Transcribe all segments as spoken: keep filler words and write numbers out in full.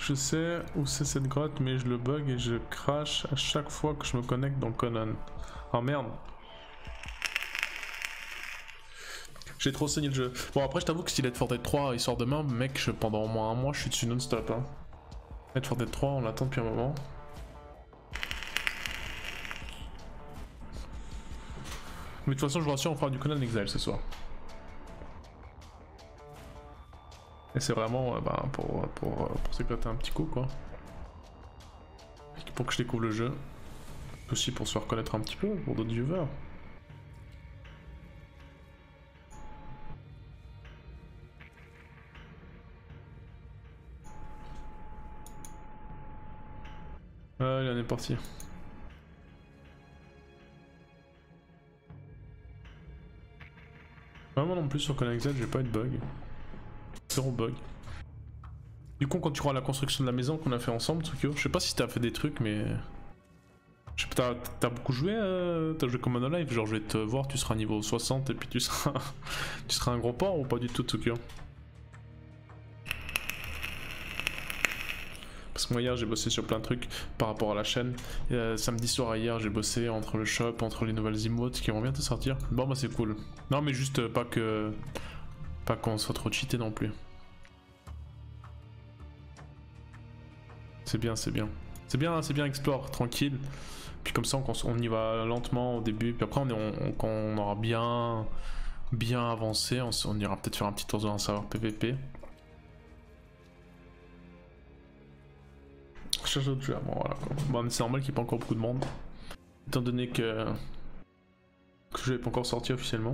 Je sais où c'est cette grotte, mais je le bug et je crash à chaque fois que je me connecte dans Conan. Oh merde. J'ai trop saigné le jeu. Bon après je t'avoue que si Left four Dead trois il sort demain, mec, je, pendant au moins un mois je suis dessus non-stop. Hein. Left four Dead trois on l'attend depuis un moment. Mais de toute façon je vous rassure, on fera du Conan Exile ce soir. Et c'est vraiment euh, bah, pour, pour, pour s'éclater un petit coup quoi. Pour que je découvre le jeu. Aussi pour se faire connaître un petit peu, pour d'autres viewers. Allez, on est parti. Vraiment non plus sur Conan Exile, j'ai pas eu de bug. Zéro bug. Du coup, quand tu crois à la construction de la maison qu'on a fait ensemble, Tsukio, je sais pas si t'as fait des trucs, mais. T'as as beaucoup joué, euh, t'as joué comme un live, genre je vais te voir, tu seras niveau soixante et puis tu seras tu seras un gros porc ou pas du tout, Tsukio? Parce que moi hier j'ai bossé sur plein de trucs par rapport à la chaîne. Et, euh, samedi soir hier j'ai bossé entre le shop, entre les nouvelles emotes qui vont bientôt sortir. Bon bah c'est cool. Non mais juste pas que pas qu'on soit trop cheaté non plus. C'est bien, c'est bien. C'est bien, c'est bien explore, tranquille. Puis comme ça on, on y va lentement au début, puis après on, est, on, quand on aura bien bien avancé, on, on ira peut-être faire un petit tour dans un serveur P V P. Cherche d'autres jeux, bon voilà quoi. Bon, c'est normal qu'il n'y ait pas encore beaucoup de monde. Étant donné que, que je n'ai pas encore sorti officiellement.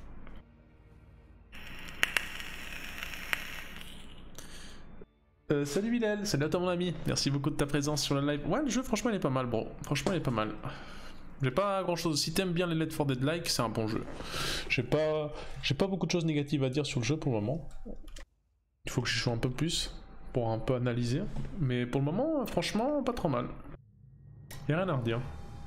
Euh, salut Bilal, salut à toi mon ami, merci beaucoup de ta présence sur le live. Ouais le jeu franchement il est pas mal bro, franchement il est pas mal. J'ai pas grand chose, si t'aimes bien les Left four Dead like c'est un bon jeu. J'ai pas, j'ai pas beaucoup de choses négatives à dire sur le jeu pour le moment. Il faut que je joue un peu plus pour un peu analyser. Mais pour le moment franchement pas trop mal. Y'a rien à redire.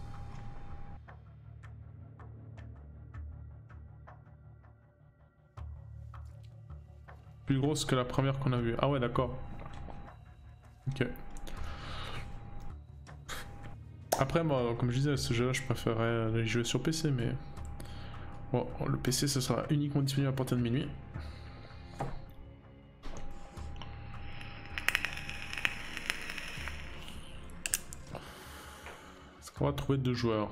Plus grosse que la première qu'on a vue. Ah ouais d'accord. Ok. Après moi, comme je disais, ce jeu-là, je préférais les jouer sur P C, mais... Bon, le P C, ce sera uniquement disponible à partir de minuit. Est-ce qu'on va trouver deux joueurs?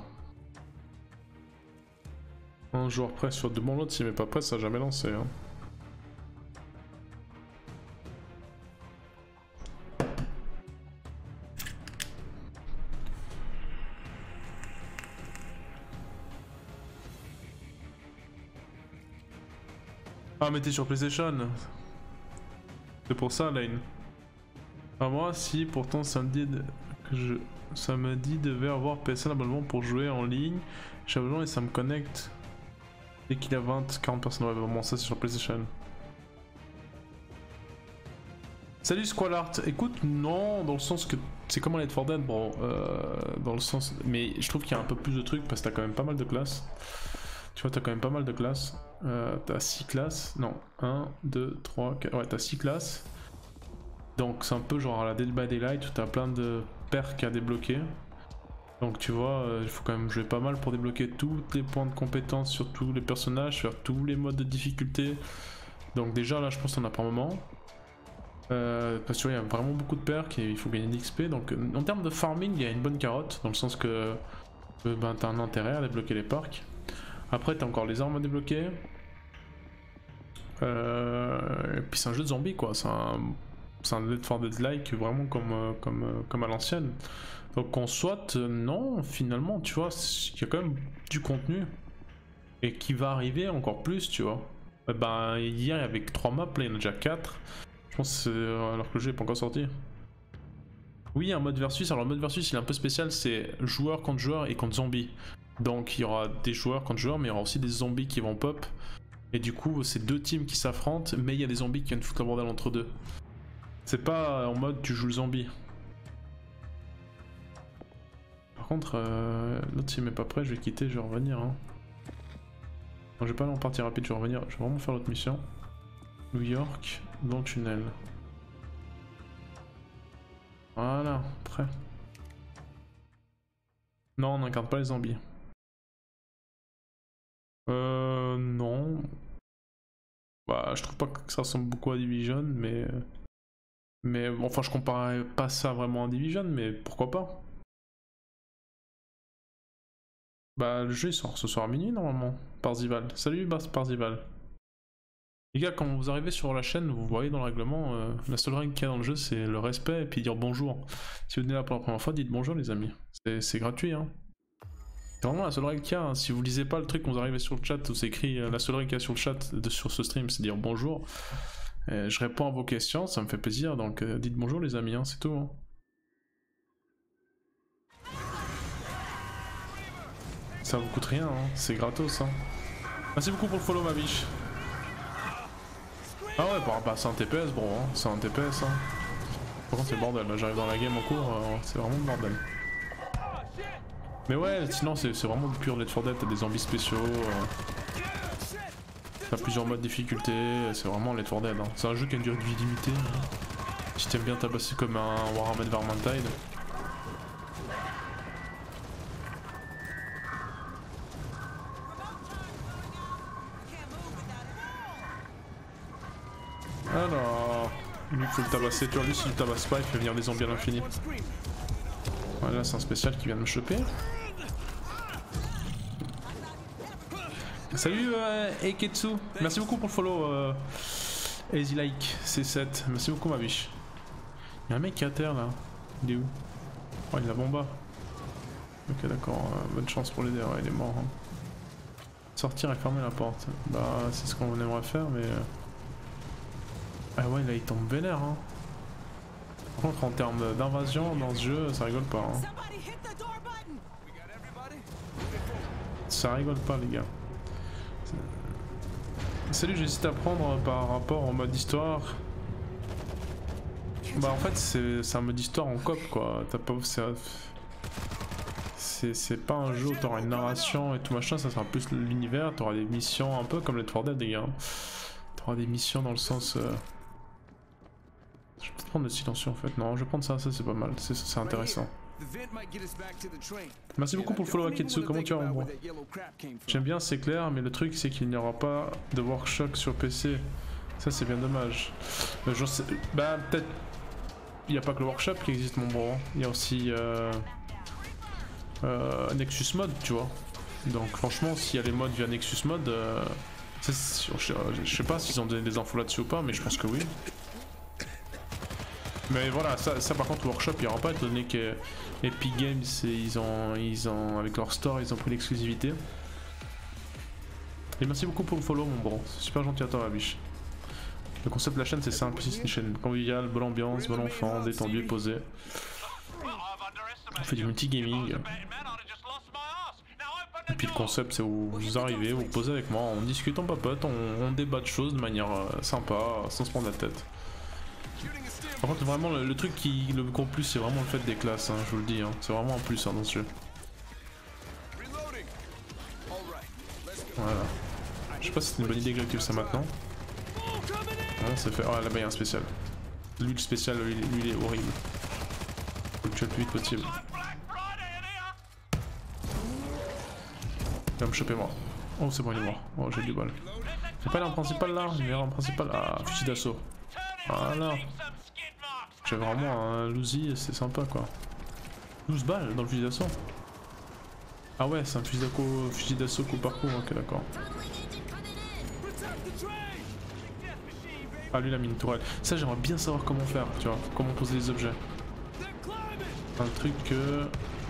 Un joueur prêt sur deux, bon l'autre s'il met pas prêt, ça n'a jamais lancé. Hein. Ah mais t'es sur PlayStation. C'est pour ça Lane. Ah moi si pourtant samedi que je samedi devait avoir P S N abonnement pour jouer en ligne. J'ai abonnement et ça me connecte. Dès qu'il y a vingt à quarante personnes, ouais vraiment ça c'est sur PlayStation. Salut Squalart, écoute non dans le sens que c'est comme un Left four Dead bro, euh, dans le sens mais je trouve qu'il y a un peu plus de trucs parce que t'as quand même pas mal de classes. Tu vois t'as quand même pas mal de classes. Euh, t'as six classes, non, un, deux, trois, quatre, ouais t'as six classes. Donc c'est un peu genre à la Dead by Daylight où t'as plein de perks à débloquer. Donc tu vois, il euh, faut quand même jouer pas mal pour débloquer tous les points de compétence sur tous les personnages, faire tous les modes de difficulté. Donc déjà là je pense qu'on a pas un moment. Euh, parce qu'il y a vraiment beaucoup de perks et il faut gagner de l'X P. Donc en termes de farming il y a une bonne carotte, dans le sens que euh, ben, t'as un intérêt à débloquer les perks. Après t'as encore les armes à débloquer. Euh, et puis c'est un jeu de zombies quoi, c'est un, un Left four Dead like vraiment comme, euh, comme, euh, comme à l'ancienne. Donc en soit, euh, non, finalement, tu vois, il y a quand même du contenu. Et qui va arriver encore plus, tu vois. Et ben hier il y avait trois maps, là il y en a déjà quatre. Je pense que c'est alors que le jeu n'est pas encore sorti. Oui, un mode versus, alors le mode versus il est un peu spécial, c'est joueur contre joueur et contre zombie. Donc il y aura des joueurs contre joueurs, mais il y aura aussi des zombies qui vont pop. Et du coup c'est deux teams qui s'affrontent, mais il y a des zombies qui viennent foutre le bordel entre deux. C'est pas en mode tu joues le zombie. Par contre, euh, l'autre s'il m'est pas prêt, je vais quitter, je vais revenir. Hein. Non, je vais pas aller en partie rapide, je vais revenir, je vais vraiment faire l'autre mission. New York, dans le tunnel. Voilà, prêt. Non, on n'incarne pas les zombies. Euh... Non. Bah, je trouve pas que ça ressemble beaucoup à Division, mais... Mais bon, enfin, je comparais pas ça vraiment à Division, mais pourquoi pas. Bah, le jeu il sort ce soir à minuit normalement. Parzival. Salut Bas Parzival. Les gars, quand vous arrivez sur la chaîne, vous voyez dans le règlement, euh, la seule règle qu'il y a dans le jeu, c'est le respect et puis dire bonjour. Si vous venez là pour la première fois, dites bonjour les amis. C'est gratuit, hein. C'est vraiment la seule règle qu'il y a. Hein. Si vous lisez pas le truc quand vous arrivez sur le chat, où c'est écrit euh, la seule règle qu'il y a sur le chat de, sur ce stream, c'est dire bonjour. Et je réponds à vos questions, ça me fait plaisir, donc euh, dites bonjour les amis, hein, c'est tout. Hein. Ça vous coûte rien, hein. C'est gratos. Hein. Merci beaucoup pour le follow ma biche. Ah ouais, bah, bah c'est un T P S bro, hein. C'est un T P S. Hein. Par contre c'est le bordel, là j'arrive dans la game en cours, euh, c'est vraiment le bordel. Mais ouais, sinon c'est vraiment du pur Left four Dead, t'as des zombies spéciaux, euh... t'as plusieurs modes de difficulté, c'est vraiment Left four Dead. Hein. C'est un jeu qui a une durée de vie limitée. Hein. Si t'aimes bien tabasser comme un Warhammer Vermintide. Alors, lui il faut le tabasser, tu vois, lui s'il le tabasse pas il fait venir des zombies à l'infini. Voilà, c'est un spécial qui vient de me choper. Salut euh, Eketsu, merci beaucoup pour le follow euh, Easy Like C sept, merci beaucoup ma biche. Y'a un mec qui est à terre là, il est où? Oh il a bomba. Ok d'accord, euh, bonne chance pour l'aider, ouais, il est mort. Hein. Sortir et fermer la porte, bah c'est ce qu'on aimerait faire mais... Euh... Ah ouais là il tombe vénère hein. Par contre en termes d'invasion dans ce jeu ça rigole pas hein. Ça rigole pas les gars. Salut, j'hésite à prendre par rapport au mode histoire. Bah en fait c'est un mode histoire en coop quoi. T'as pas... C'est pas un jeu où t'auras une narration et tout machin, ça sera plus l'univers, t'auras des missions un peu comme Left four Dead les gars. T'auras des missions dans le sens... Euh... Je vais peut-être prendre le silencieux en fait. Non, je vais prendre ça, ça c'est pas mal, c'est intéressant. Merci beaucoup pour le follow Aketsu, comment tu vas mon bro? J'aime bien, c'est clair, mais le truc c'est qu'il n'y aura pas de Workshop sur P C. Ça c'est bien dommage. Euh, je sais... Bah peut-être... Il n'y a pas que le Workshop qui existe mon bro. Il y a aussi... Euh... Euh, Nexus Mod, tu vois. Donc franchement, s'il y a les mods via Nexus Mod... Euh... Je sais pas s'ils ont donné des infos là-dessus ou pas, mais je pense que oui. Mais voilà, ça, ça par contre, le Workshop il n'y aura pas, étant donné que Epic Games, ils ont, ils ont, avec leur store, ils ont pris l'exclusivité. Et merci beaucoup pour le follow, mon bro, c'est super gentil à toi, la biche. Le concept de la chaîne, c'est simple, c'est une chaîne conviviale, bonne ambiance, bon enfant, détendu et posé. On fait du multi-gaming. Et puis le concept, c'est où vous arrivez, vous posez avec moi, on discute, on papote, on, on débat de choses de manière euh, sympa, sans se prendre la tête. Par contre vraiment le, le truc qui le gros plus c'est vraiment le fait des classes, hein, je vous le dis, hein. C'est vraiment un plus hein, dans ce jeu. Voilà. Je sais pas si c'est une bonne idée que j'active ça maintenant. Non c'est fait. Oh là-bas il y a un spécial. Lui le spécial, lui, lui il est horrible. Faut le tuer le plus vite possible. Il va me choper moi. Oh c'est bon il est mort. Oh j'ai du bol. J'ai pas l'arme principale là, j'ai l'arme principale. Ah fusil d'assaut. Voilà. J'ai vraiment un Luzi, c'est sympa quoi. douze balles dans le fusil d'assaut. Ah ouais, c'est un fusil d'assaut fusil d'assaut coup par coup, ok d'accord. Ah lui il a mis une tourelle. Ça j'aimerais bien savoir comment faire, tu vois, comment poser les objets. Un truc que...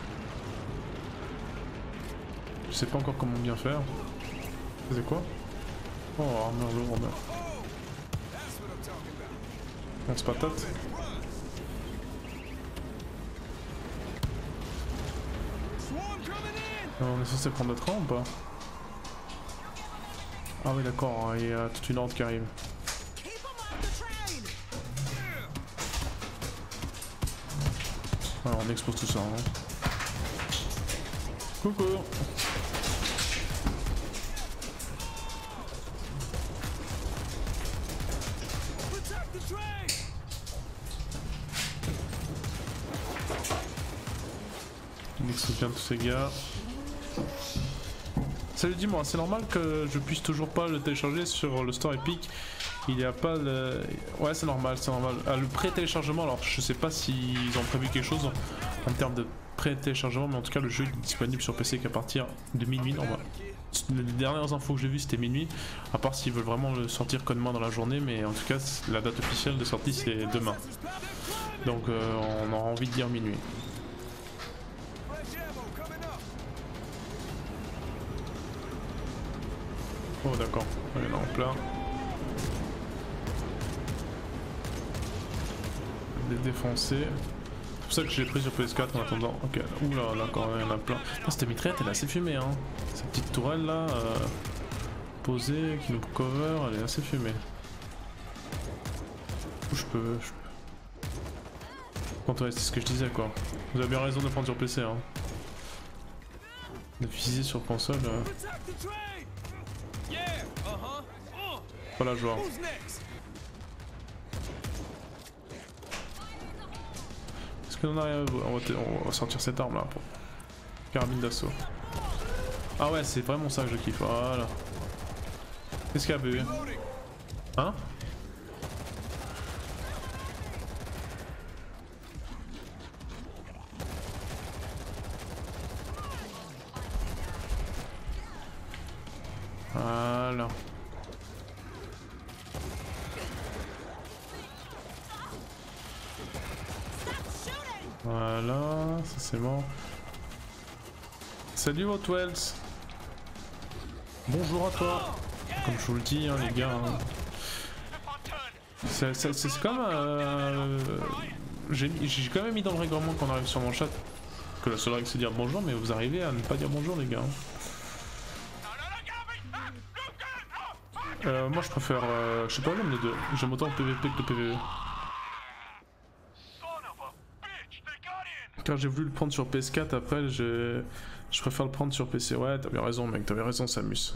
Je sais pas encore comment bien faire. C'est quoi? Oh armure lourde. On se patate. On est censé prendre le train ou pas? Ah oui d'accord, il y a toute une horde qui arrive. Alors on expose tout ça. Hein. Coucou. Nique bien tous ces gars. Salut, dis-moi, c'est normal que je puisse toujours pas le télécharger sur le store Epic. Il n'y a pas le... Ouais, c'est normal, c'est normal. Ah, le pré-téléchargement, alors je sais pas s'ils ont prévu quelque chose en, en termes de pré-téléchargement, mais en tout cas le jeu est disponible sur P C qu'à partir de minuit normalement. Les dernières infos que j'ai vues c'était minuit, à part s'ils veulent vraiment le sortir codement dans la journée, mais en tout cas la date officielle de sortie c'est demain. Donc euh, on aura envie de dire minuit. Oh d'accord, on est là en plein. Les défoncer. C'est pour ça que j'ai pris sur P S quatre en attendant. Ok, oula, là quand même il y en a plein. Oh, cette mitraillette elle est assez fumée hein. Cette petite tourelle là, euh, posée, qui nous cover, elle est assez fumée. Je peux... Je peux... Quand ouais, c'est ce que je disais quoi. Vous avez bien raison de prendre sur P C hein. De viser sur console. Euh... Voilà, joueur. Est-ce qu'on arrive on va, on va sortir cette arme là pour carabine d'assaut. Ah ouais, c'est vraiment ça que je kiffe. Voilà. Qu'est-ce qu'il y a, bébé? Hein? Voilà. Voilà, ça c'est mort. Salut Hotwells. Bonjour à toi. Comme je vous le dis, hein, les gars. Hein. C'est quand même... Euh, j'ai quand même mis dans le règlement qu'on arrive sur mon chat que la seule règle c'est de dire bonjour, mais vous arrivez à ne pas dire bonjour les gars. Euh, moi je préfère... Euh, je sais pas l'homme des deux. J'aime autant le P V P que le P V E. Car j'ai voulu le prendre sur P S quatre, après je, je préfère le prendre sur P C. Ouais, t'as bien raison mec, t'as bien raison Samus.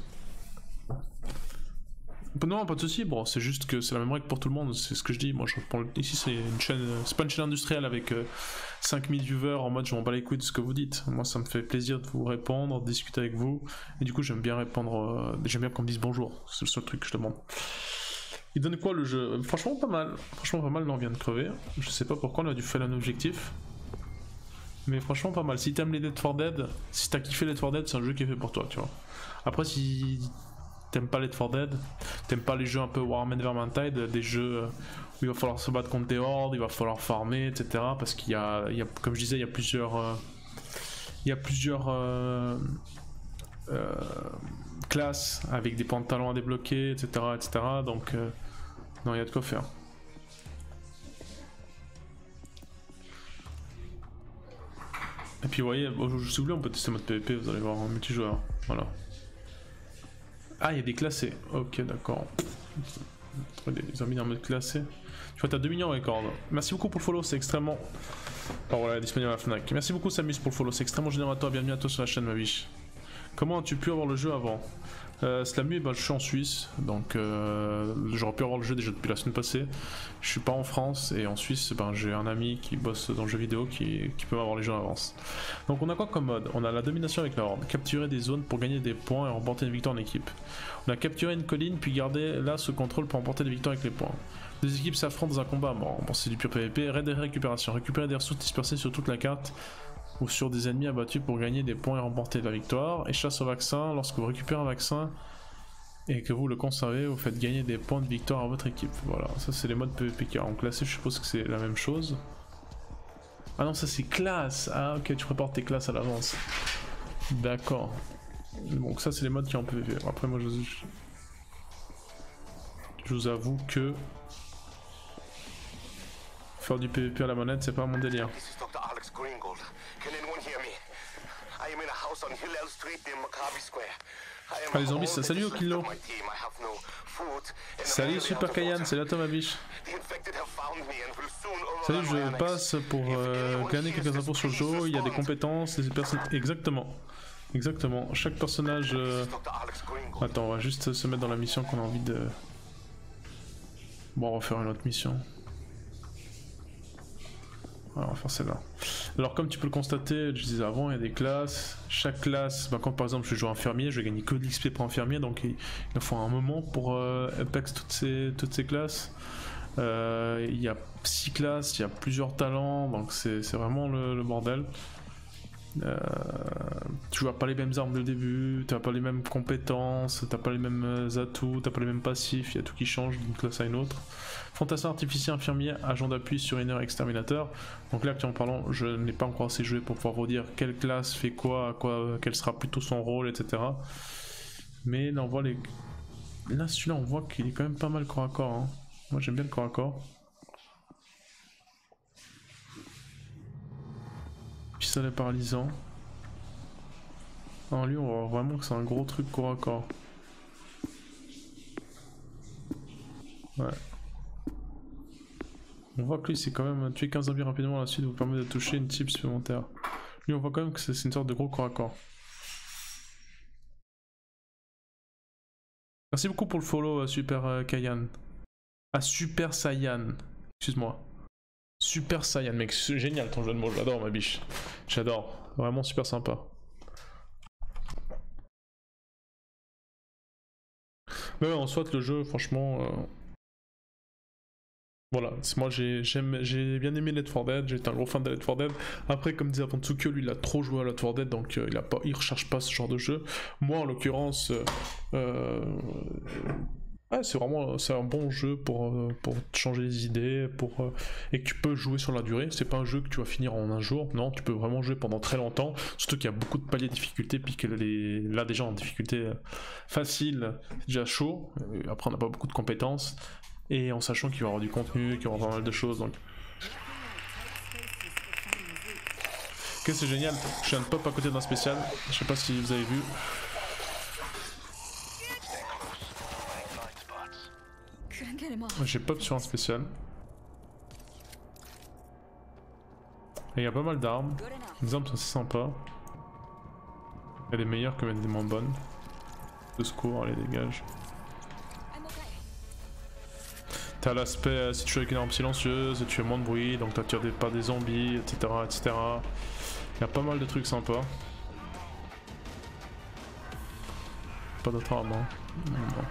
Non, pas de soucis, bon, c'est juste que c'est la même règle pour tout le monde, c'est ce que je dis. Moi, je reprends le... Ici, c'est une chaîne, c'est pas une chaîne industrielle avec euh, cinq mille viewers en mode je m'en bats les couilles de ce que vous dites. Moi, ça me fait plaisir de vous répondre, de discuter avec vous, et du coup, j'aime bien répondre, euh, j'aime bien qu'on me dise bonjour, c'est le seul truc que je demande. Il donne quoi le jeu? Franchement, pas mal. Franchement, pas mal, là, on vient de crever. Je sais pas pourquoi on a dû faire un objectif. Mais franchement pas mal, si t'aimes les Dead for Dead, si t'as kiffé Dead for Dead, c'est un jeu qui est fait pour toi, tu vois. Après si t'aimes pas Dead for Dead, t'aimes pas les jeux un peu Warhammer Vermintide, des jeux où il va falloir se battre contre des hordes, il va falloir farmer, et cetera. Parce qu'il y a, il y a, comme je disais, il y a plusieurs... Euh, il y a plusieurs... Euh, euh, classes avec des pantalons à débloquer, et cetera, et cetera. Donc, euh, non, il y a de quoi faire. Et puis vous voyez, si vous voulez on peut tester mode P V P, vous allez voir en multijoueur, voilà. Ah il y a des classés, ok d'accord. Ils ont mis en mode classé. Tu vois t'as deux millions avec ordre. Merci beaucoup pour le follow, c'est extrêmement... Oh voilà, disponible à la Fnac. Merci beaucoup Samus pour le follow, c'est extrêmement généreux à toi, bienvenue à toi sur la chaîne ma biche. Comment as-tu pu avoir le jeu avant? euh, Slamu, bah, je suis en Suisse, donc euh, j'aurais pu avoir le jeu déjà depuis la semaine passée. Je suis pas en France et en Suisse, ben, j'ai un ami qui bosse dans le jeu vidéo qui, qui peut avoir les jeux en avance. Donc on a quoi comme mode? On a la domination avec la horde, capturer des zones pour gagner des points et remporter une victoire en équipe. On a capturé une colline puis garder là ce contrôle pour remporter des victoires avec les points. Deux équipes s'affrontent dans un combat, bon, bon c'est du pur P V P, raid et récupération, récupérer des ressources dispersées sur toute la carte ou sur des ennemis abattus pour gagner des points et remporter de la victoire. Et chasse au vaccin, lorsque vous récupérez un vaccin et que vous le conservez, vous faites gagner des points de victoire à votre équipe. Voilà, ça c'est les modes P V P qui ont classé, je suppose que c'est la même chose. Ah non, ça c'est classe. Ah ok, tu prépares tes classes à l'avance. D'accord. Donc ça c'est les modes qui ont en P V P. Après moi je, je vous avoue que faire du P V P à la manette c'est pas mon délire. Ah les zombies, salut Okilo. Salut Super Kayan, salut à toi ma biche. Salut, je passe pour euh, glaner quelques infos sur le jeu, il y a des compétences, des personnes... Exactement. Exactement, chaque personnage... Euh... Attends, on va juste se mettre dans la mission qu'on a envie de... Bon, on va faire une autre mission. Alors, on va faire celle-là. Alors comme tu peux le constater, je disais avant, il y a des classes. Chaque classe, bah, quand par exemple je joue infirmier, je vais gagner que de l'X P pour infirmier, donc il, il faut un moment pour euh, Apex toutes ces, toutes ces classes. Euh, il y a six classes, il y a plusieurs talents, donc c'est vraiment le, le bordel. Euh, tu vois pas les mêmes armes de début, t'as pas les mêmes compétences, t'as pas les mêmes atouts, t'as pas les mêmes passifs, il y a tout qui change d'une classe à une autre. Fantassin artificier infirmier, agent d'appui sur Inner exterminateur. Donc là actuellement parlant, je n'ai pas encore assez joué pour pouvoir vous dire quelle classe fait quoi, quoi, quel sera plutôt son rôle, et cetera. Mais là on voit les. Là celui-là on voit qu'il est quand même pas mal corps à corps. Hein. Moi j'aime bien le corps à corps. Pistolet paralysant. Non, lui on voit vraiment que c'est un gros truc corps à corps. Ouais. On voit que lui c'est quand même tuer quinze zombies rapidement à la suite vous permet de toucher une cible supplémentaire. Lui on voit quand même que c'est une sorte de gros corps à corps. Merci beaucoup pour le follow euh, Super euh, Kayan. Ah Super Saiyan. Excuse-moi. Super Saiyan mec, c'est génial ton jeu de mots, j'adore ma biche. J'adore, vraiment super sympa. Mais ouais, en soit le jeu franchement... Euh... Voilà, moi j'ai bien aimé Left four Dead, j'étais un gros fan de Left four Dead. Après, comme disait Pantsuko, lui il a trop joué à Left four Dead, donc euh, il, a pas, il recherche pas ce genre de jeu. Moi en l'occurrence, euh, euh, ouais, c'est vraiment c'est un bon jeu pour, euh, pour changer les idées, pour, euh, et que tu peux jouer sur la durée. C'est pas un jeu que tu vas finir en un jour, non, tu peux vraiment jouer pendant très longtemps, surtout qu'il y a beaucoup de paliers de difficulté, puis que les, là déjà en difficulté facile, c'est déjà chaud, après on n'a pas beaucoup de compétences. Et en sachant qu'il va y avoir du contenu, qu'il y aura pas mal de choses. Donc... Ok, c'est génial. Je suis un pop à côté d'un spécial. Je sais pas si vous avez vu. J'ai pop sur un spécial. Et il y a pas mal d'armes. Les armes sont assez sympas. Elle est meilleure que des moins bonnes. De secours, allez, dégage. T'as l'aspect, euh, si tu joues avec une arme silencieuse, tu fais moins de bruit, donc t'attires pas des zombies, et cetera, et cetera. Il y a pas mal de trucs sympas. Pas d'autres armes, hein. Non.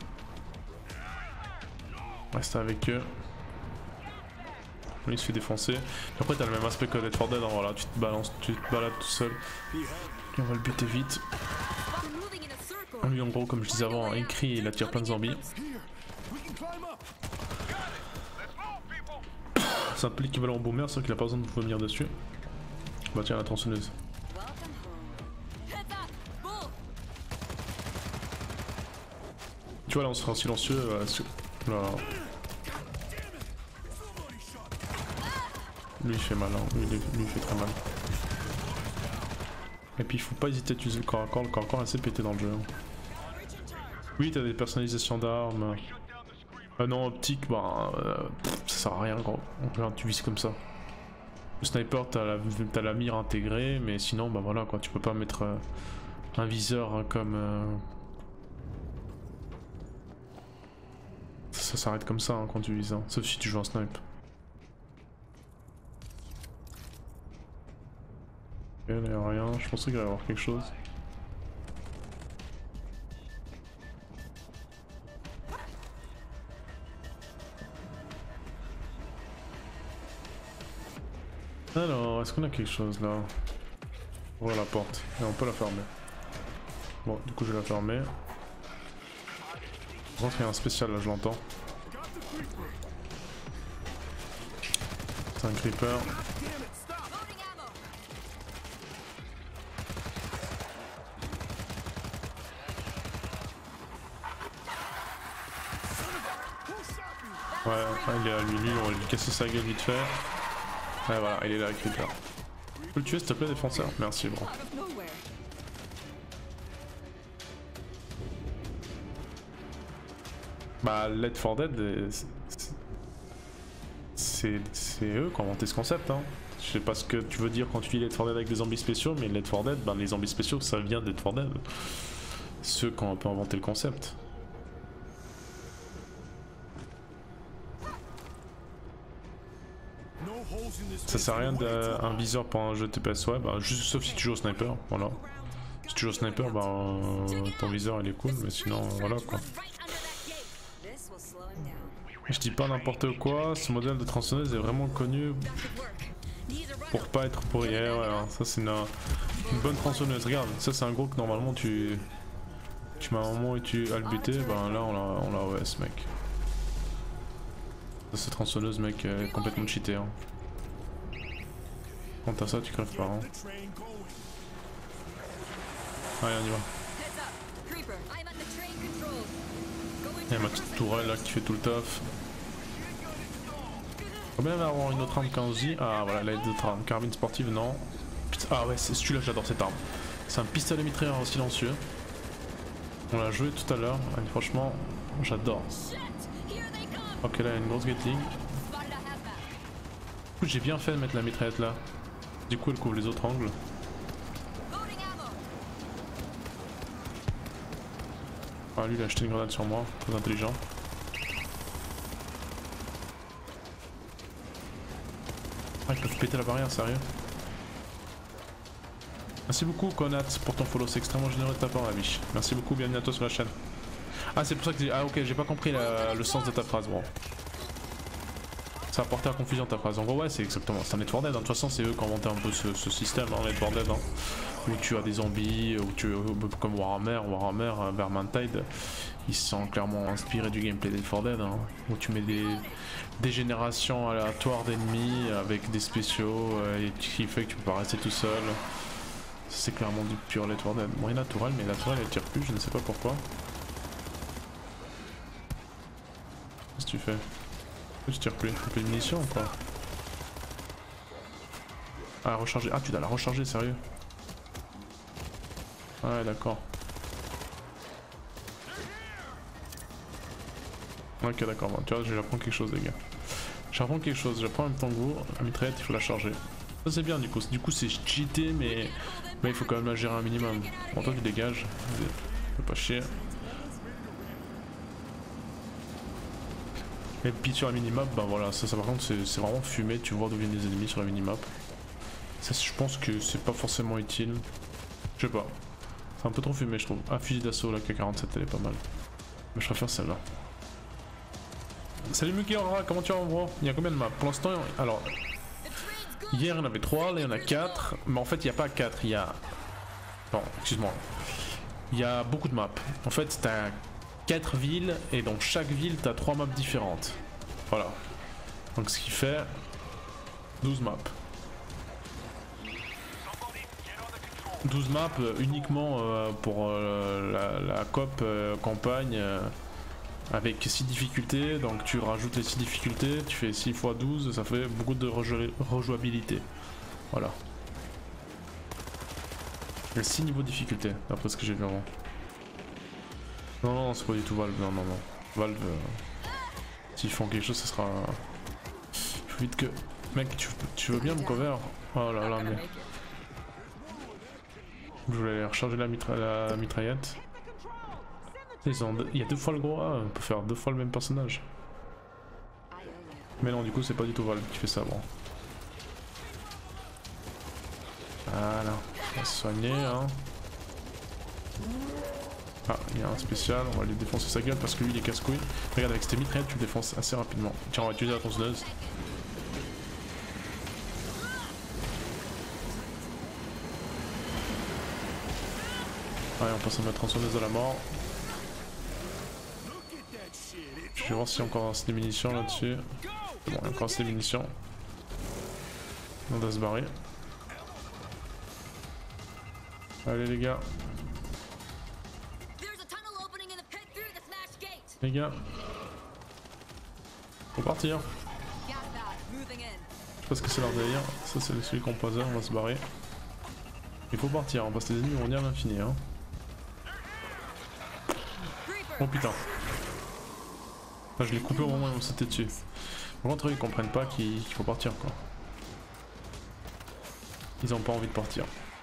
Reste avec eux. Lui il se fait défoncer. Et après t'as le même aspect que Left four Dead, hein, voilà, tu te balances, tu te balades tout seul. Et on va le buter vite. Lui en gros, comme je disais avant, il crie et il attire plein de zombies. C'est un peu l'équivalent au boomer, sauf qu'il a pas besoin de vomir dessus. Bah tiens, la tronçonneuse. Tu vois là on sera en silencieux. Euh, sur... là. Lui il fait mal, hein. lui, lui il fait très mal. Et puis il faut pas hésiter à utiliser le corps à corps, le corps à corps est assez pété dans le jeu. Oui t'as des personnalisations d'armes. Euh, non, optique, bah, euh, pff, ça sert à rien gros. Regarde, tu vises comme ça. Le sniper, t'as la, t'as la mire intégrée, mais sinon, bah voilà quoi, tu peux pas mettre euh, un viseur hein, comme. Euh... Ça, ça s'arrête comme ça hein, quand tu vises, hein, sauf si tu joues un snipe. Ok, il n'y a rien, je pensais qu'il allait y avoir quelque chose. Alors, est-ce qu'on a quelque chose là? On ouvre la porte, et on peut la fermer. Bon, du coup je vais la fermer. Je pense qu'il y a un spécial là, je l'entends. C'est un creeper. Ouais, il est à lui, lui, on va lui casser sa gueule vite fait. Ouais, voilà, il est là, le creeper. Tu peux le tuer s'il te plaît, défenseur? Merci, bon. Bah, Left four Dead, c'est eux qui ont inventé ce concept, hein. Je sais pas ce que tu veux dire quand tu dis Left four Dead avec des zombies spéciaux, mais Left four Dead, ben les zombies spéciaux, ça vient de Left four Dead. Ceux qui ont un peu inventé le concept. Ça sert à rien d'un viseur pour un jeu T P S, ouais, bah, juste, sauf si tu joues au sniper, voilà. Si tu joues au sniper, bah, euh, ton viseur il est cool, mais sinon, voilà quoi. Je dis pas n'importe quoi, ce modèle de tronçonneuse est vraiment connu pour pas être pourri. Ouais, ouais, ça c'est une, une bonne tronçonneuse. Regarde, ça c'est un gros que normalement tu. Tu mets un moment où tu as le buté, ben là on l'a on l'a O S mec. Ça c'est tronçonneuse mec, euh, complètement cheaté. Hein. Quand t'as ça tu crèves pas. Hein. Allez on y va. Il y a ma petite tourelle là qui fait tout le taf. Faut bien avoir une autre arme qu'un Uzi. Ah voilà, là il y a d'autres armes. Carabine sportive, non. Ah ouais, c'est celui-là, j'adore cette arme. C'est un pistolet mitrailleur silencieux. On l'a joué tout à l'heure, et franchement, j'adore. Ok, là il y a une grosse gatling. Du coup, j'ai bien fait de mettre la mitraillette là. Du coup, elle couvre les autres angles. Ah, lui il a acheté une grenade sur moi, très intelligent. Ah, ils peuvent péter la barrière, sérieux. Merci beaucoup Konat pour ton follow, c'est extrêmement généreux de ta part la biche. Merci beaucoup, bienvenue à toi sur la chaîne. Ah c'est pour ça que j'ai... Ah ok, j'ai pas compris la... le sens de ta phrase, bon. Ça a porté à confusion ta phrase. En gros ouais c'est exactement, c'est un Net four Dead, hein. De toute façon c'est eux qui ont inventé un peu ce, ce système, hein, Net four Dead, hein. Où tu as des zombies, où tu... comme Warhammer, Warhammer, Vermintide, ils se sont clairement inspirés du gameplay Net four Dead, hein. Où tu mets des... des générations aléatoires d'ennemis avec des spéciaux, euh, et qui fait que tu peux pas rester tout seul. C'est clairement du pur Net four Dead. Bon, il y a la tourelle, mais la tourelle elle tire plus, je ne sais pas pourquoi. Qu'est-ce que tu fais? Tu tires plus, t'as plus de munitions ou quoi? Ah, recharger. Ah, tu dois la recharger, sérieux? Ouais, d'accord. Ok, d'accord, bon, tu vois, j'apprends quelque chose, les gars. J'apprends quelque chose, j'apprends en même temps que vous. La mitraillette, il faut la charger. Ça, c'est bien, du coup. Du coup, c'est cheaté, mais. Mais il faut quand même la gérer un minimum. Bon, toi tu dégages, fais pas chier. Et puis sur la minimap, ben voilà, ça, ça par contre c'est vraiment fumé, tu vois d'où viennent les ennemis sur la minimap. Ça je pense que c'est pas forcément utile. Je sais pas. C'est un peu trop fumé je trouve. Ah, fusil d'assaut, la K quarante-sept elle est pas mal. Mais je préfère celle-là. Salut Mukiora, comment tu vas mon bro? Il y a combien de maps? Pour l'instant, alors... Hier il y en avait trois, là il y en a quatre, mais en fait il n'y a pas quatre, il y a... Non, excuse-moi. Il y a beaucoup de maps. En fait t'as quatre villes et dans chaque ville t'as trois maps différentes. Voilà. Donc ce qui fait douze maps. douze maps euh, uniquement euh, pour euh, la, la coop euh, campagne euh, avec six difficultés, donc tu rajoutes les six difficultés, tu fais six fois douze, ça fait beaucoup de rejou rejouabilité. Voilà. Il y a six niveaux de difficulté, d'après ce que j'ai vu avant. Non, non, c'est pas du tout Valve, non, non, non. Valve, euh, s'ils font quelque chose, ce sera... Il faut vite que... Mec, tu, tu veux bien me cover? Oh là là, mais... Je voulais aller recharger la, mitra la mitraillette. Ils ont deux... Il y a deux fois le gros A, on peut faire deux fois le même personnage. Mais non, du coup, c'est pas du tout Valve qui fait ça, bon. Voilà, on va se soigner, hein. Ah, il y a un spécial, on va lui défoncer sa gueule parce que lui il est casse-couille. Regarde, avec cette mitraillette, tu le défonces assez rapidement. Tiens, on va utiliser la tronçonneuse. Allez, on passe à mettre tronçonneuse à la mort. Je vais voir s'il y a encore assez de munitions là-dessus. Bon, il y a encore assez de munitions. On doit se barrer. Allez les gars. Les gars. Faut partir. Je sais pas ce que c'est leur délire. Ça c'est celui qu'on posait, on va se barrer. Il faut partir, hein, parce que les ennemis vont venir à l'infini. Hein. Oh putain. Enfin, je l'ai coupé au moment où on s'était dessus. Par contre, eux, ils comprennent pas qu'il qu'il faut partir quoi. Ils ont pas envie de partir.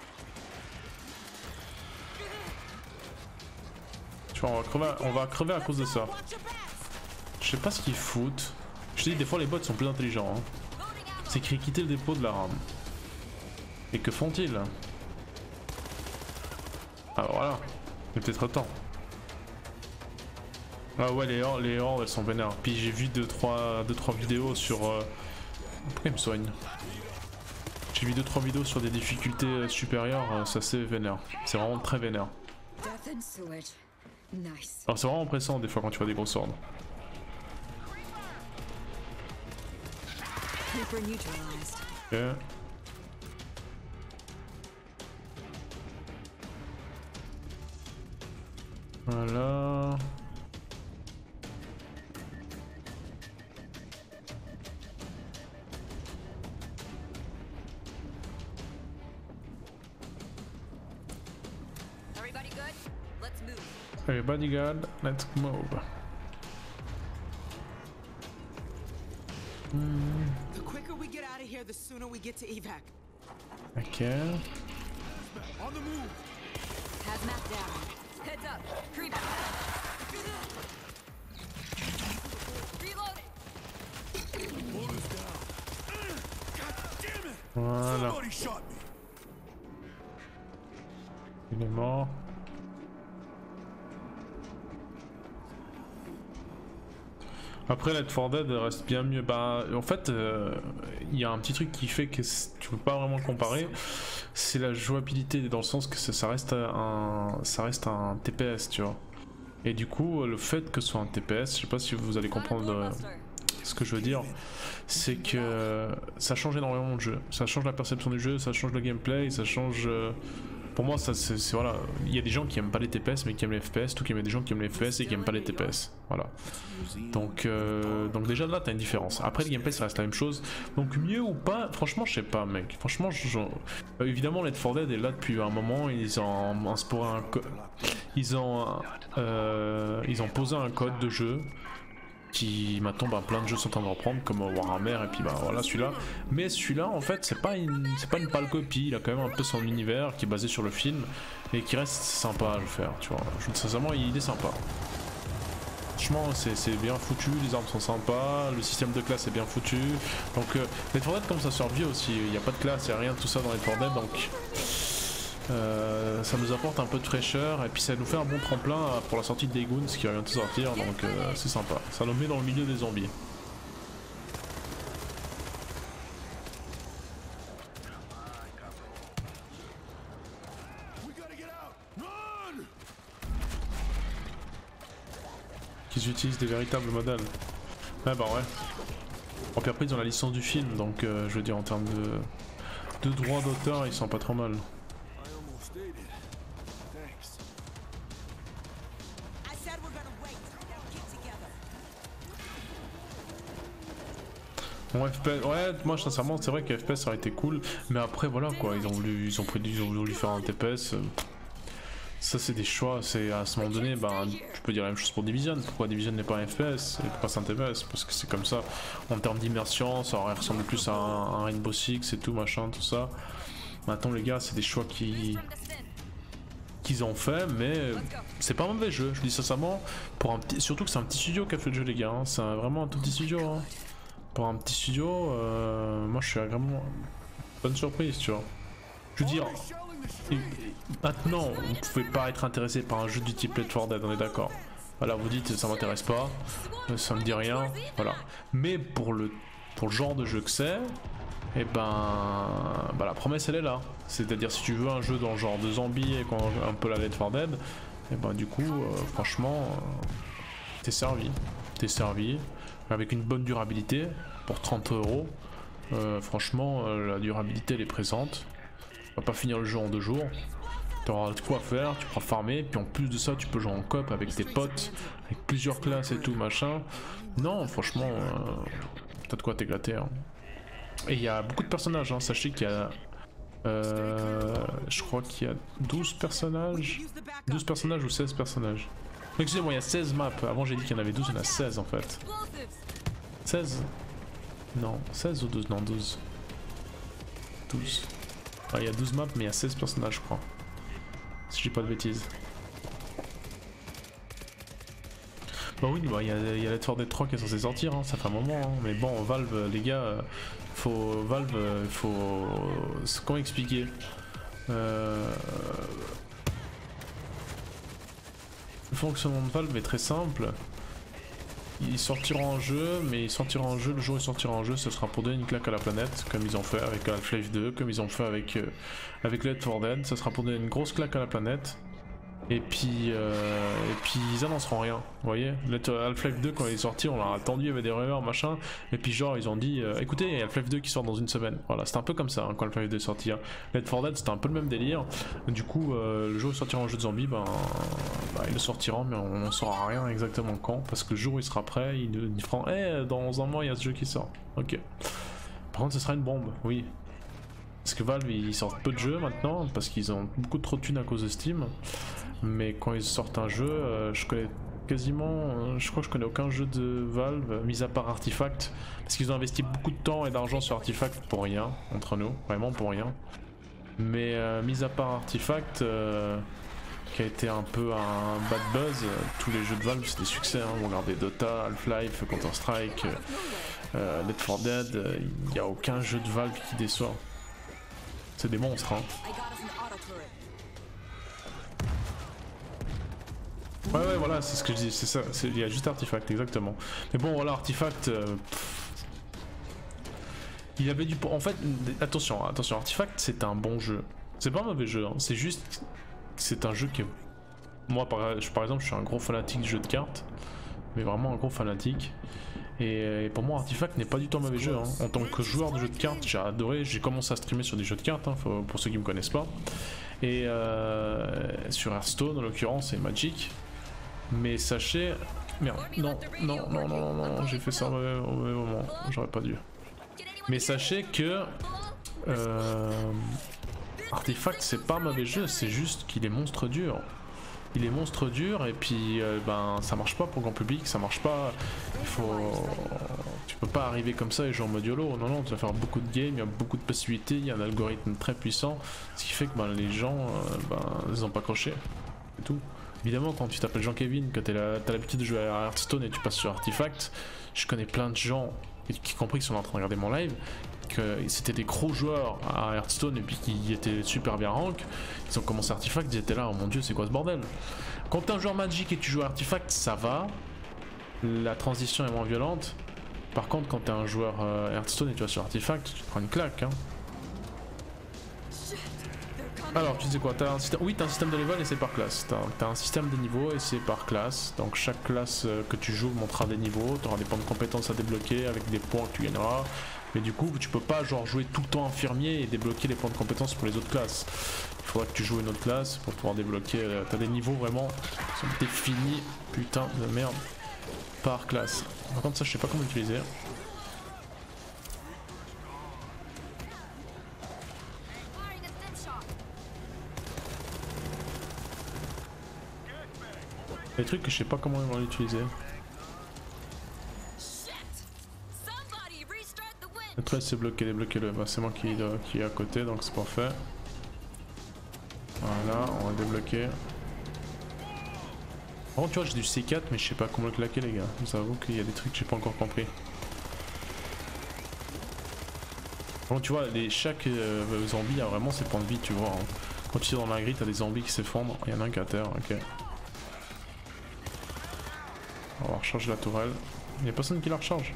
Tu vois, on va crever, on va crever à cause de ça. Je sais pas ce qu'ils foutent. Je te dis, des fois les bots sont plus intelligents. Hein. C'est écrit quitter le dépôt de la rame. Et que font-ils? Ah voilà, il est peut-être temps. Ah ouais, les hordes, les hordes elles sont vénères. Puis j'ai vu deux trois vidéos sur... Euh... Pourquoi il me soigne? J'ai vu deux trois vidéos sur des difficultés supérieures, ça c'est vénère. C'est vraiment très vénère. Alors c'est vraiment impressionnant des fois quand tu vois des grosses hordes. Ok. Voilà. Everybody good? Let's move. Hmm. The quicker we get out of here, the sooner we get to evac. Ok. On the move. Hazmat down. Heads up. Creep. Reload it. Voilà. Il est mort. Après, Left four Dead reste bien mieux. Bah, en fait, il euh, y a un petit truc qui fait que tu peux pas vraiment le comparer. C'est la jouabilité, dans le sens que ça reste un, ça reste un T P S, tu vois. Et du coup, le fait que ce soit un T P S, je sais pas si vous allez comprendre euh, ce que je veux dire, c'est que ça change énormément le jeu. Ça change la perception du jeu, ça change le gameplay, ça change. Euh, Pour moi, ça c'est voilà, il y a des gens qui aiment pas les T P S mais qui aiment les F P S, tout comme il y a des gens qui aiment les F P S et qui aiment pas les T P S. Voilà. Donc, euh, donc déjà là, t'as une différence. Après, le gameplay, ça reste la même chose. Donc mieux ou pas, franchement, je sais pas, mec. Franchement, je, euh, évidemment, Left four Dead est là depuis un moment. Ils ont instauré un, ils ont, euh, ils ont posé un code de jeu. Qui maintenant bah, plein de jeux sont en train de reprendre comme Warhammer et puis bah voilà celui-là. Mais celui-là en fait c'est pas une c'est pas une pâle copie, il a quand même un peu son univers qui est basé sur le film et qui reste sympa à le faire, tu vois. Je, sincèrement il est sympa. Franchement c'est bien foutu, les armes sont sympas, le système de classe est bien foutu. Donc euh, Left four Dead comme ça survit aussi, il n'y a pas de classe, il n'y a rien de tout ça dans Left four Dead donc... Euh, ça nous apporte un peu de fraîcheur et puis ça nous fait un bon tremplin pour la sortie de Day Goons qui va bientôt sortir donc euh, c'est sympa, ça nous met dans le milieu des zombies. Qu'ils utilisent des véritables modèles. Ouais bah ouais. Bon, puis après ils ont la licence du film donc euh, je veux dire en termes de, de droits d'auteur ils sont pas trop mal. Bon, F P S, ouais, moi sincèrement c'est vrai que F P S ça aurait été cool, mais après voilà quoi, ils ont voulu, ils ont pris, ils ont voulu faire un T P S. Euh, ça c'est des choix, c'est à ce moment donné, ben je peux dire la même chose pour Division. Pourquoi Division n'est pas un F P S et pourquoi c'est un T P S? Parce que c'est comme ça, en termes d'immersion, ça aurait ressemblé plus à un, un Rainbow Six et tout machin, tout ça. Maintenant les gars, c'est des choix qui qu'ils ont fait, mais c'est pas un mauvais jeu. Je dis sincèrement, pour un petit, surtout que c'est un petit studio qui a fait le jeu les gars, hein. C'est vraiment un tout petit studio. Hein. Pour un petit studio, euh, moi je suis vraiment bonne surprise, tu vois. Je veux dire, maintenant vous pouvez pas être intéressé par un jeu du type Left four Dead, on est d'accord. Voilà, vous dites ça m'intéresse pas, ça me dit rien, voilà. Mais pour le pour le genre de jeu que c'est, et ben, bah, la promesse elle est là. C'est-à-dire si tu veux un jeu dans le genre de zombie et un peu la Left four Dead, et ben du coup, euh, franchement, euh, t'es servi, t'es servi. Avec une bonne durabilité pour trente euros, euh, franchement euh, la durabilité elle est présente. On va pas finir le jeu en deux jours. Tu auras de quoi faire, tu pourras farmer, puis en plus de ça tu peux jouer en coop avec tes potes, avec plusieurs classes et tout machin. Non franchement, euh, t'as de quoi t'éclater. Hein. Et il y a beaucoup de personnages, hein. Sachez qu'il y a... Euh, je crois qu'il y a douze personnages. douze personnages ou seize personnages. Excusez-moi, il y a seize maps. Avant j'ai dit qu'il y en avait douze, il y en a seize en fait. seize? Non, seize ou douze? Non, douze. douze. Ah, il y a douze maps, mais il y a seize personnages, je crois. Si je dis pas de bêtises. Bah oui, bah, il y a, y a Left four Dead trois qui est censé sortir, hein. Ça fait un moment. Hein. Mais bon, Valve, les gars, faut Valve, il faut comment expliquer euh... Le fonctionnement de Valve est très simple. Ils sortiront en jeu, mais ils sortiront en jeu, le jour où ils sortiront en jeu, ce sera pour donner une claque à la planète, comme ils ont fait avec Half-Life deux, comme ils ont fait avec, euh, avec Left four Dead, ce sera pour donner une grosse claque à la planète. Et puis, euh, et puis ils annonceront rien, vous voyez. Half-Life deux quand il est sorti, on l'a attendu, il y avait des rumeurs, machin. Et puis genre ils ont dit, euh, écoutez, il y a Half-Life deux qui sort dans une semaine. Voilà, c'était un peu comme ça hein, quand Half-Life deux est sorti. Hein. Left four Dead c'était un peu le même délire. Du coup, euh, le jour où il sortira en jeu de zombies, ben, ben ils le sortiront, mais on ne saura rien exactement quand. Parce que le jour où il sera prêt, ils il feront, eh, hey, dans un mois il y a ce jeu qui sort. Ok. Par contre, ce sera une bombe, oui. Parce que Valve ils sortent peu de jeux maintenant, parce qu'ils ont beaucoup trop de thunes à cause de Steam. Mais quand ils sortent un jeu, euh, je connais quasiment, euh, je crois que je connais aucun jeu de Valve, mis à part Artifact, parce qu'ils ont investi beaucoup de temps et d'argent sur Artifact pour rien, entre nous, vraiment pour rien. Mais euh, mis à part Artifact, euh, qui a été un peu un bad buzz, euh, tous les jeux de Valve c'est des succès, hein. Vous regardez Dota, Half-Life, Counter-Strike, euh, Left four Dead, il euh, n'y a aucun jeu de Valve qui déçoit. C'est des monstres, hein. Ouais ouais voilà c'est ce que je dis, c'est ça, il y a juste Artifact exactement. Mais bon voilà Artifact euh, il avait du... En fait attention, attention Artifact c'est un bon jeu. C'est pas un mauvais jeu, hein. C'est juste c'est un jeu qui est... Moi par, par exemple je suis un gros fanatique de jeux de cartes. Mais vraiment un gros fanatique. Et, et pour moi Artifact n'est pas du tout un mauvais jeu hein. En tant que joueur de jeux de cartes j'ai adoré, j'ai commencé à streamer sur des jeux de cartes hein, faut, pour ceux qui me connaissent pas. Et euh, sur Hearthstone en l'occurrence et Magic. Mais sachez... Merde, non, non, non, non, non, non, j'ai fait ça au mauvais, au mauvais moment, j'aurais pas dû. Mais sachez que... Euh, Artifact c'est pas un mauvais jeu, c'est juste qu'il est monstre dur. Il est monstre dur et puis euh, ben ça marche pas pour le grand public, ça marche pas. Il faut... Tu peux pas arriver comme ça et jouer en mode YOLO, non non, tu vas faire beaucoup de games, il y a beaucoup de possibilités, il y a un algorithme très puissant. Ce qui fait que ben, les gens, euh, ben, ils ont pas accroché, c'est tout. Évidemment quand tu t'appelles Jean-Kevin, que t'as l'habitude de jouer à Hearthstone et tu passes sur Artifact, je connais plein de gens, qui compris qui sont en train de regarder mon live, que c'était des gros joueurs à Hearthstone et puis qui étaient super bien rank, ils ont commencé Artifact, ils étaient là, oh mon dieu c'est quoi ce bordel. Quand t'es un joueur Magic et tu joues à Artifact, ça va, la transition est moins violente, par contre quand t'es un joueur euh, Hearthstone et tu vas sur Artifact, tu te prends une claque hein. Alors tu sais quoi, t'as un système... oui t'as un système de level et c'est par classe, t'as un système de niveaux et c'est par classe, donc chaque classe que tu joues montrera des niveaux, t'auras des points de compétences à débloquer avec des points que tu gagneras, mais du coup tu peux pas genre jouer tout le temps infirmier et débloquer les points de compétences pour les autres classes, il faudra que tu joues une autre classe pour pouvoir débloquer, euh, t'as des niveaux vraiment qui sont définis, putain de merde, par classe. Par contre ça je sais pas comment l'utiliser. Des trucs que je sais pas comment ils vont l'utiliser. Le treize c'est bloqué, débloquez-le. Bah, c'est moi qui, euh, qui est à côté donc c'est parfait. Voilà, on va débloquer. Par contre tu vois j'ai du C quatre mais je sais pas comment le claquer les gars. Je vous avoue qu'il y a des trucs que j'ai pas encore compris. Par contre tu vois les, chaque euh, zombie a vraiment ses points de vie tu vois. Hein. Quand tu es dans la grille t'as des zombies qui s'effondrent. Il y en a un qui est à terre, ok. On va recharger la tourelle. Il n'y a personne qui la recharge.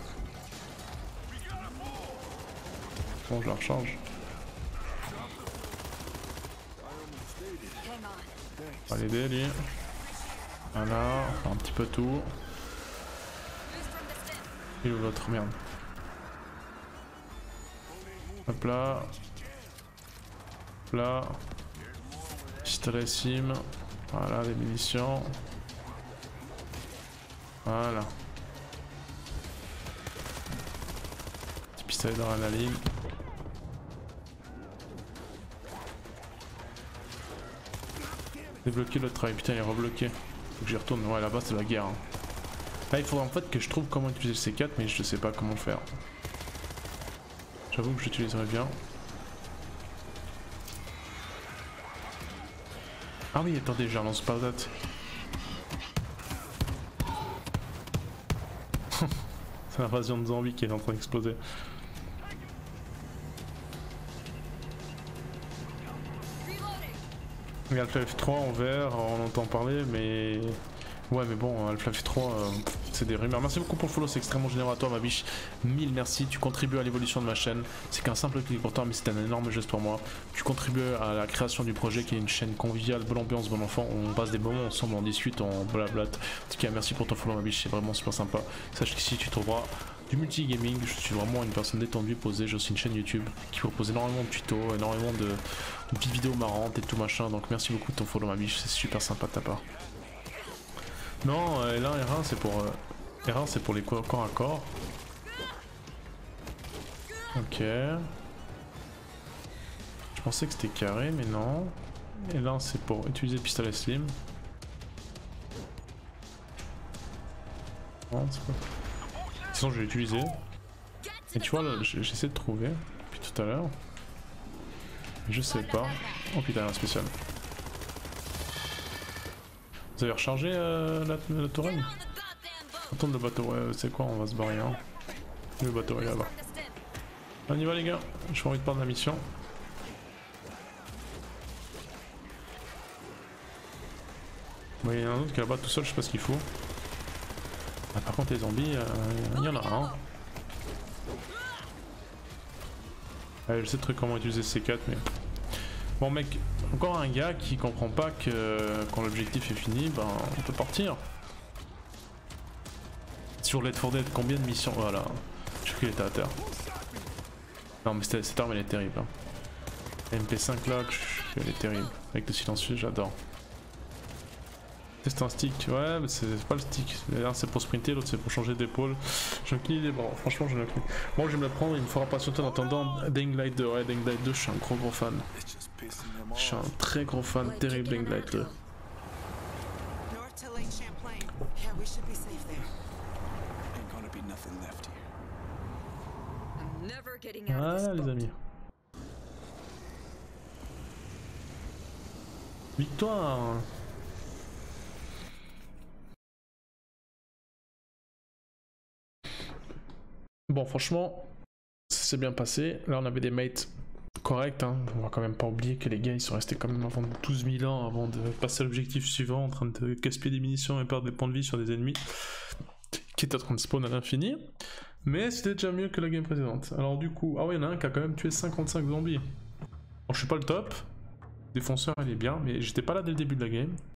Bon, je la recharge. On va l'aider lui. Voilà, on fait un petit peu tout. Et l'autre, merde. Hop là. Hop là. Pistolet sim. Voilà, des munitions. Voilà. Petit pistolet d'adrénaline. Débloquer l'autre travail. Putain, il est rebloqué. Faut que j'y retourne. Ouais, là-bas, c'est la guerre. Hein. Là, il faudra en fait que je trouve comment utiliser le C quatre, mais je sais pas comment le faire. J'avoue que j'utiliserais bien. Ah oui, attendez, j'ai un lance-patate. C'est l'invasion de zombies qui est en train d'exploser. Half-Life trois en vert, on entend parler, mais... Ouais, mais bon, Half-Life trois, euh, c'est des rumeurs. Merci beaucoup pour le follow, c'est extrêmement généreux à toi, ma biche. Mille merci, tu contribues à l'évolution de ma chaîne. C'est qu'un simple clic pour toi, mais c'est un énorme geste pour moi. Tu contribues à la création du projet qui est une chaîne conviviale, bonne ambiance, bon enfant. On passe des moments ensemble, on discute, on blablate. En tout cas, merci pour ton follow, ma biche, c'est vraiment super sympa. Sache qu'ici, tu trouveras du multi-gaming. Je suis vraiment une personne détendue, posée. J'ai aussi une chaîne YouTube qui propose énormément de tutos, énormément de, de petites vidéos marrantes et tout machin. Donc, merci beaucoup de ton follow, ma biche, c'est super sympa de ta part. Non, euh, là R un c'est pour euh, R un c'est pour les corps à corps. Ok. Je pensais que c'était carré, mais non. Et là c'est pour utiliser le pistolet slim. Non, c'est pas... Sinon je vais l'utiliser. Et tu vois, j'essaie de trouver depuis tout à l'heure. Mais je sais pas. Oh putain, un spécial. Vous avez rechargé euh, la, la tourelle? On tourne le bateau, ouais, c'est quoi, on va se barrer hein. Le bateau est là-bas. On y va les gars, j'ai envie de prendre la mission. Bon, il y en a un autre qui est là-bas tout seul, je sais pas ce qu'il faut. Ah, par contre les zombies, euh, il y en a un. Hein. Ouais, je sais très comment utiliser C quatre mais... Bon mec, encore un gars qui comprend pas que quand l'objectif est fini, ben on peut partir. Sur Left four Dead, combien de missions? Voilà, je crois qu'il était à terre. Non mais cette arme elle est terrible. Hein. La M P cinq là, elle est terrible. Avec le silencieux, j'adore. C'est un stick, ouais mais c'est pas le stick. L'un c'est pour sprinter, l'autre c'est pour changer d'épaule. J'ai aucune idée, bon franchement j'en ai aucune. Moi je vais me la prendre, il me faudra patienter en attendant Dying Light deux. Ouais, Dying Light deux, je suis un gros gros fan. Je suis un très gros fan, terrible Dying Light deux. Voilà les amis. Victoire. Bon franchement, ça s'est bien passé. Là on avait des mates corrects, hein. On va quand même pas oublier que les gars ils sont restés quand même avant douze mille ans avant de passer à l'objectif suivant en train de gaspiller des munitions et perdre des points de vie sur des ennemis qui étaient en train de spawn à l'infini. Mais c'était déjà mieux que la game précédente. Alors du coup, ah ouais, il y en a un qui a quand même tué cinquante-cinq zombies. Bon, je suis pas le top. Défenseur il est bien, mais j'étais pas là dès le début de la game.